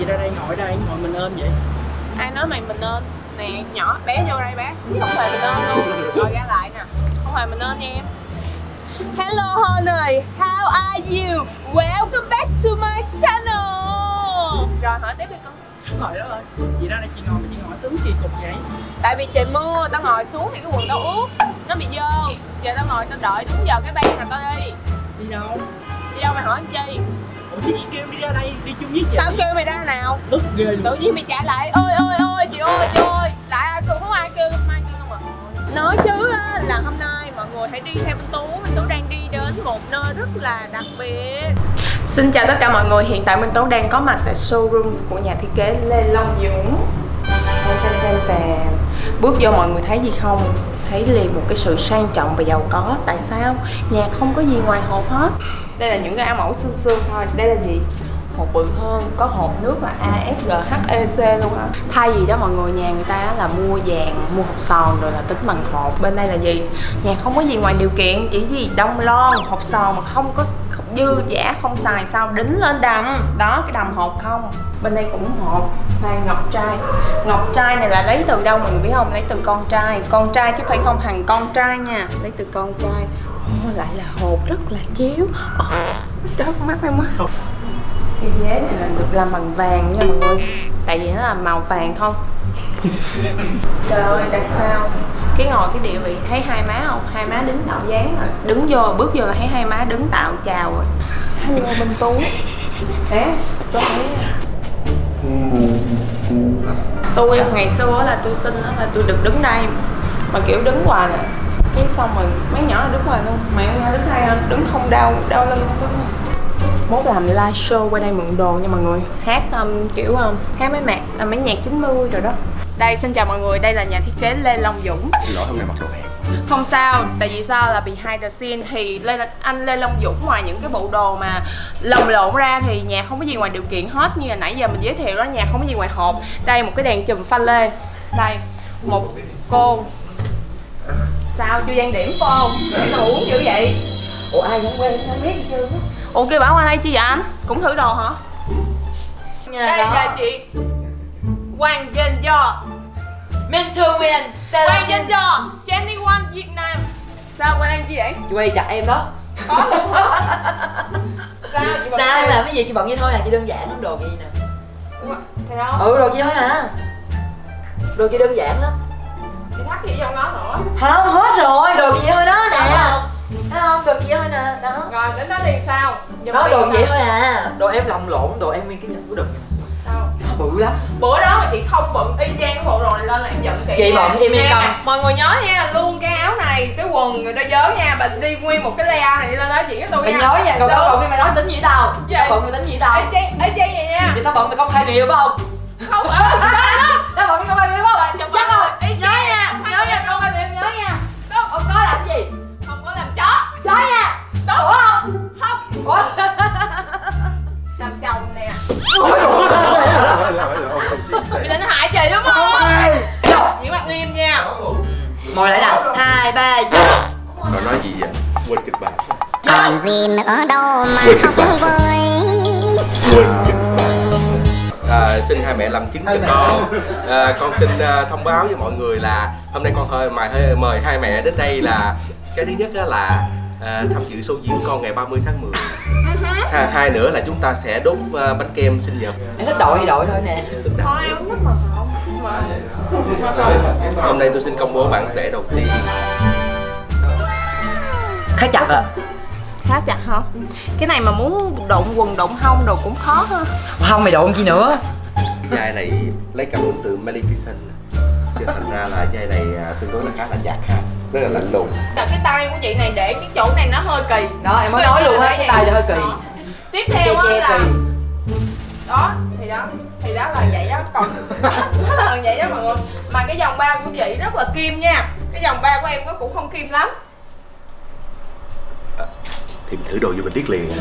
chị ra đây, ngồi mình ơn vậy. Ai nói mày mình ơn? Nè, nhỏ bé vô đây bé. Không hề mình ơn luôn. Rồi ra lại nè. Không hề mình ơn nha em. Hello honey, how are you? Welcome back to my channel. Rồi hỏi tiếp đi con. Trời đất ơi, chị ra đây chị ngồi mà chị ngồi tướng kỳ cục vậy? Tại vì trời mưa, tao ngồi xuống thì cái quần tao ướt, nó bị dơ. Giờ tao ngồi tao đợi đúng giờ cái ban là tao đi. Đi đâu? Đi đâu mày hỏi anh chi? Ủa chứ chị kêu mày ra đây đi chung với chị. Tao kêu mày ra nào? Tức ghê luôn. Tự nhiên mày trả lại ôi chị ơi. Lại ai kêu, không ai kêu, không à. Nói chứ là hôm nay mọi người hãy đi theo bên Tú đang đi đến một nơi rất là đặc biệt. Xin chào tất cả mọi người, hiện tại Minh Tú đang có mặt tại showroom của nhà thiết kế Lê Long Dũng. Bước vô mọi người thấy gì không? Thấy liền một cái sự sang trọng và giàu có. Tại sao? Nhà không có gì ngoài hộp hết. Đây là những cái mẫu xương thôi. Đây là gì? Hộp bự hơn, có hộp nước là ASGHEC luôn á. Thay vì đó mọi người, nhà người ta là mua vàng, mua hộp sòn rồi là tính bằng hộp. Bên đây là gì? Nhà không có gì ngoài điều kiện, chỉ gì đông lon, hộp sòn mà không có dư giả, không xài sao đính lên đầm. Đó, cái đầm hộp không. Bên đây cũng hộp. Này, ngọc trai. Ngọc trai này là lấy từ đâu mọi người biết không? Lấy từ con trai. Con trai chứ phải không hẳn con trai nha. Lấy từ con trai. Lại là hộp rất là chiếu. Chót mắt em quá. Cái ghế này là được làm bằng vàng nha mọi người. Tại vì nó là màu vàng thôi. Trời ơi, đặt sao? Cái ngồi cái địa vị thấy hai má không? Hai má đứng tạo dáng rồi. Đứng vô, bước vô là thấy hai má đứng tạo chào rồi. Hello Minh Tú. Thế, tôi thấy tôi ngày xưa là tôi sinh là tôi được đứng đây. Mà kiểu đứng hoài nè. Cái xong rồi mấy nhỏ đứng hoài luôn. Mẹ đứng đây không? Đứng không đau lưng không? Mốt làm live show qua đây mượn đồ nha mọi người. Hát kiểu hát mấy nhạc 90 rồi đó. Đây, xin chào mọi người, đây là nhà thiết kế Lê Long Dũng. Xin lỗi hôm nay mặc đồ hẹp. Không sao, tại vì sao là behind the scene thì anh Lê Long Dũng ngoài những cái bộ đồ mà lồng lộn ra thì nhà không có gì ngoài điều kiện hết. Như là nãy giờ mình giới thiệu đó, nhà không có gì ngoài hộp. Đây một cái đèn chùm pha lê. Đây, một cô. Sao chưa gian điểm cô? Để mà uống dữ vậy? Ủa ai cũng quen không biết gì chưa? Ủa kêu bảo qua đây chi vậy anh? Cũng thử đồ hả? Đây là chị Hoàng Dân Do Mentor Win Hoàng Dân Do Jenny One Việt Nam. Sao qua đây chi vậy? Chị quay chặt em đó. Có luôn. Sao em làm cái gì chị bận vậy thôi à, chị đơn giản lắm, đồ gì nè. Thì đâu? Đồ gì thôi à. Đồ chị đơn giản lắm. Chị thắt gì trong đó nữa? Không, hết rồi, đồ gì thôi đó nè. Thấy không, đồ gì thôi nè, đó. Rồi đến đó thì sao? Đó, đồ vậy thôi à. Đồ em lồng lộn, đồ em nguyên cái nhận của đực. Sao? Bự lắm. Bữa đó mà chị không bận y chang cái bộ đồ này lên là em giận chị. Chị bận em yên tâm. Mọi người nhớ nha, luôn cái áo này, cái quần người ta nhớ nha, bà đi nguyên một cái layout này đi lên đó chị cái tôi nha. Mày nhớ nha, còn tao bận mày nói tính gì tao? Tao bận mày tính gì tao? Y chang vậy nha. Vậy tao bận mày công khai điều phải không? Không Tao bận mày công khai điều phải không? chắc rồi. Nhớ nha, công khai điều nhớ nha. Không có làm gì? Không có làm chó. Chó nha. Đúng không? Không. Ủa? Làm chồng nè. Bị định hại chị đúng không? Giữ mặt nghiêm nha. Ngồi lại nào. 2, 3, vô. Nó nói gì vậy? Quên kịch bản. Còn gì nữa đâu mà khóc với. Quên kịch bản. Xin hai mẹ làm chứng cho con. Con xin thông báo với mọi người là hôm nay con mời hai mẹ đến đây là cái thứ nhất là tham dự show diễn con ngày 30 tháng 10. Hai nữa là chúng ta sẽ đốt bánh kem sinh nhật. Em thích đội thôi nè. Thôi em không thích màu hồng. Hôm nay tôi xin công bố bản vẽ đầu tiên. Khá chặt à. Khá chặt hả? Cái này mà muốn độn quần độn hông đồ cũng khó ha. Không mày độn chi nữa. Vai này lấy cảm hứng từ Maleficent, cho thành ra là vai này tương đối là khá là chặt ha, rất là lạnh lùng. Cái tay của chị này để cái chỗ này nó hơi kỳ. Đó em mới nói luôn á, cái tay này hơi kỳ. Tiếp theo á là đó thì đó là vậy đó, còn là vậy đó mọi người. Mà cái vòng ba của chị rất là kim nha, cái vòng ba của em nó cũng không kim lắm. Thì mình thử đồ vô mình biết liền.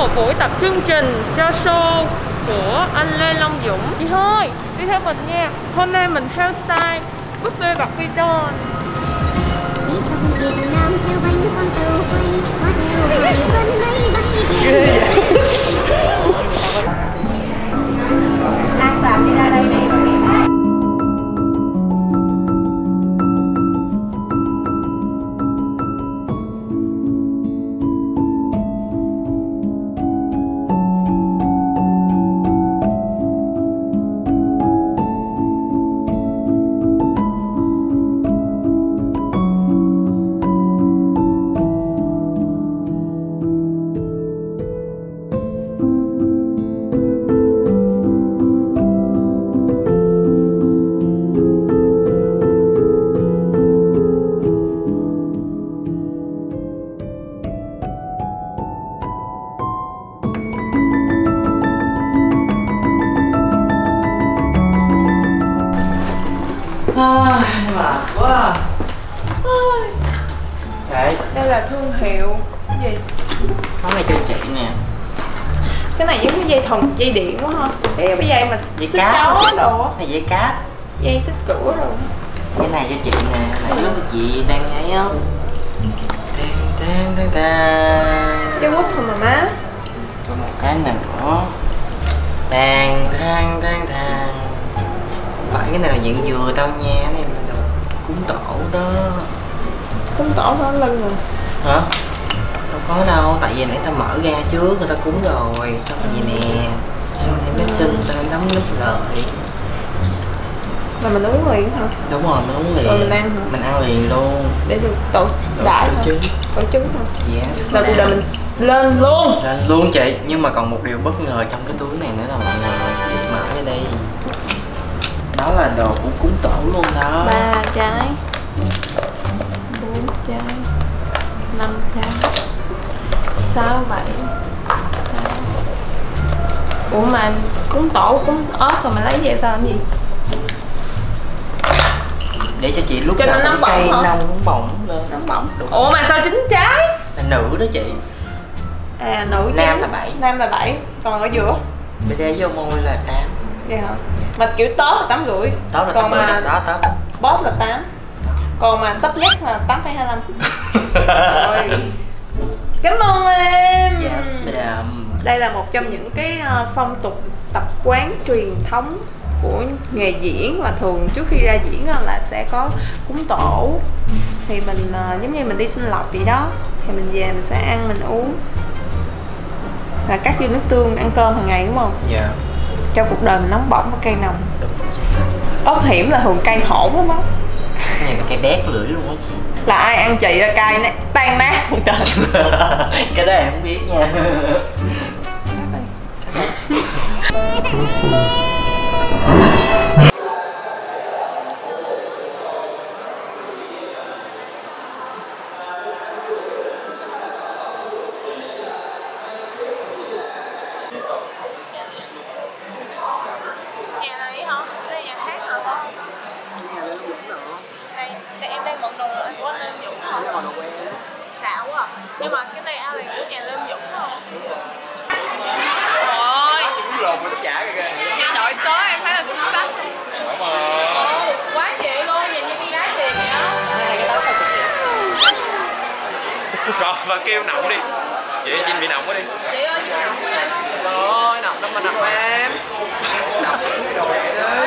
một buổi tập chương trình cho show của anh Lê Long Dũng. Chị thôi, đi theo mình nha. Hôm nay mình hairstyle búp bê bạc Python. Đi sông Việt Nam theo bánh con trâu quay, hoa theo hải vân mây bay đi. Lan Phạm đi ra đây đi. Mệt quá. Đấy, Đây là thương hiệu gì? có này cho chị nè. Cái này giống như dây thừng, dây điện quá ha. Cái dây mà Dây xích cáp chó chị. đồ á. Này dây cáp. Dây xích cửa rồi. Cái này cho chị nè. Nãy lúc chị đang ngáy không? Cho quýt thôi mà má. Còn một cái này nữa. Thang. Phải cái này là dạng dừa tao nha. Cái này là đồ cúng tổ đó. Cúng tổ nó lưng rồi. Hả? Đâu có đâu, tại vì nãy tao mở ra trước người ta cúng rồi. Xong rồi vậy nè. Xong em bếp sinh, xong em đóng nước lợi. Mà mình uống liền hả? Đúng rồi, nó uống liền. Rồi mình ăn hả? Mình ăn liền luôn. Để được tổ đại hả? trứng. Tổ trứng hả? Yes. Là bây giờ mình lên luôn. Lên luôn chị. Nhưng mà còn một điều bất ngờ trong cái túi này nữa là mọi người. Chị mở ra đây. Đó là đồ của cúng tổ luôn đó. 3 trái, 4 trái, 5 trái, 6, 7. Ủa mà cúng tổ cúng ớt rồi mà lấy về tao làm gì? Để cho chị lúc Cho nào nó cũng nóng cây bỏng hả? nóng bỏng lên. Nóng bỏng. Đúng. Ủa mà sao 9 trái? Là nữ đó chị. À nữ Nam chín. là 7. Nam là 7. Còn ở giữa? Bên đây vô môi là 8. Vậy hả? Mà kiểu tớp là 8,5. Đó là Còn 80 mà đó đó. boss là 8. Còn mà tấp nhất là 8,25. Rồi. Cảm ơn em. Yes, madam. Đây là một trong những cái phong tục tập quán truyền thống của nghề diễn, và thường trước khi ra diễn là sẽ có cúng tổ. Thì mình giống như mình đi sinh lộc vậy đó, thì mình về mình sẽ ăn mình uống và cắt vô nước tương ăn cơm hàng ngày, đúng không? Dạ. Cho cuộc đời mình nóng bỏng và cay nồng. Đúng chính xác. Ớt hiểm là thường cay hổn lắm á. Cái này là cây bét lưỡi luôn á chị. Là ai ăn chị là cay nè, tan nát một trời. Cái đó em không biết nha. Nhà này hả? Đây nhà khác hả con? Đây em đang bận đồ của anh Lê Dũng hả? Xạo quá à. Nhưng mà cái này ao là của nhà Lê Dũng không? Ôi! Nhà nội số em thấy là xuất sắc. Ồ, quá vậy luôn, nhìn như con gái thiệt vậy. Rồi và kêu nọng đi. Chị Trinh bị nọng quá đi. Chị ơi, chị nọng quá đi. Rồi, nọc đâu mà nọc em. Nọc cái đồ này đi.